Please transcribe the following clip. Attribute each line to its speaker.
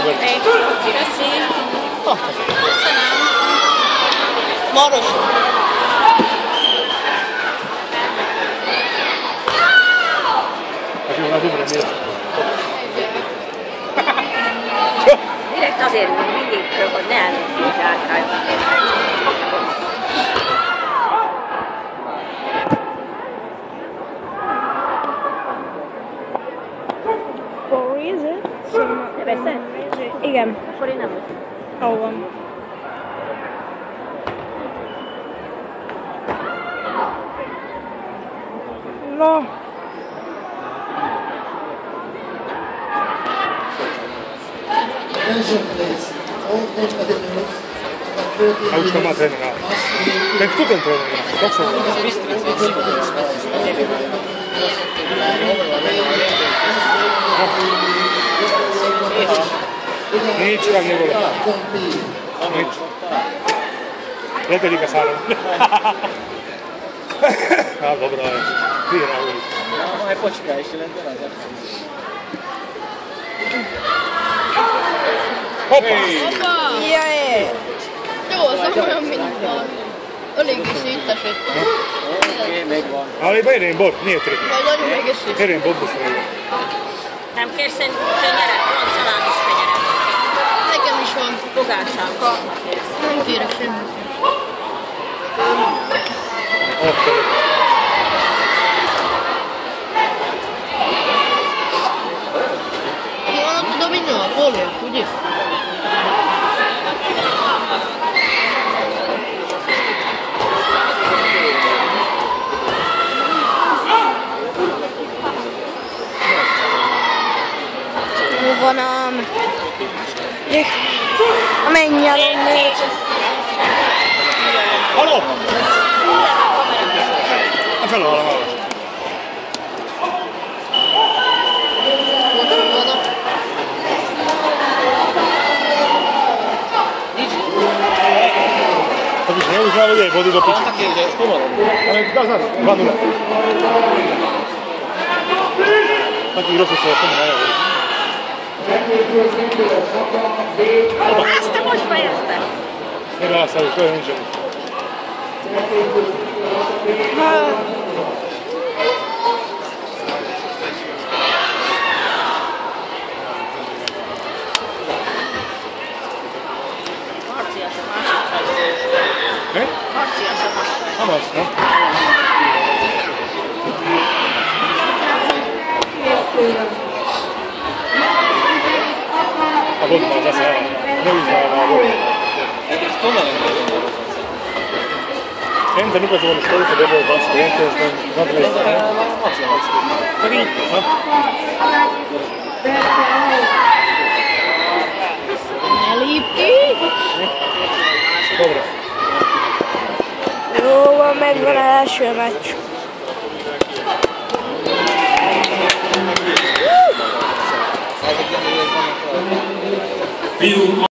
Speaker 1: vagy?
Speaker 2: Köszi. Köszönöm.
Speaker 3: Maros!
Speaker 1: Hát jó, már dubra néz.
Speaker 2: Direkt azért mindig föl, hogy ne elmenjünk hátrányba.
Speaker 4: Is it?
Speaker 2: Te veszed?
Speaker 4: Igen.
Speaker 2: Akkor én nem veszem.
Speaker 4: Ahol van. No.
Speaker 1: A už to má trénera. Tak kto ten tréner? Tak sa volá. Nič tak nebolo. Nič. Letelíka sárom. Á, dobrá je. Vyhrali.
Speaker 3: No, aj počkaj, ešte len teraz.
Speaker 1: Hoppá!
Speaker 4: Jaj!
Speaker 2: Jó, az nem olyan, mint valami. Eléggé szétesett.
Speaker 3: Oké, megvan.
Speaker 1: Ali ba érén bor, nije tri.
Speaker 2: Vagy nagyon egészség.
Speaker 1: Érén bor buszolja.
Speaker 2: Nem kérsz egy kenyeret? Van szalámis kenyeret. Nekem is van. Fogásám. Nem kérek semmit.
Speaker 1: Ott.
Speaker 2: Mi van ott a dominó? A fóliák, ugye?
Speaker 4: Van a mennyelőnél.
Speaker 1: Halló! A felhal a város. To byś nie uznał jej wody do picia.
Speaker 3: Také, že spomalom.
Speaker 1: Ale dá znać, 2-0. Taký rozsud sa tomu najavil.
Speaker 2: Ezt te most fejezted?
Speaker 1: Nedá sa už, to je ničemu.
Speaker 2: Marciás a másik fejezted.
Speaker 1: Ne?
Speaker 2: Marciás a másik.
Speaker 1: Hamas, no? A bod má zase neuznává bod.
Speaker 3: Egész spomalom megvan.
Speaker 1: Enten igazolni koliko debel baszki, elkezdem nadvészni. Meg így, ha?
Speaker 2: Ne lép ki!
Speaker 1: Dobra.
Speaker 4: Jó van, megvan az első meccs.
Speaker 3: Fiú,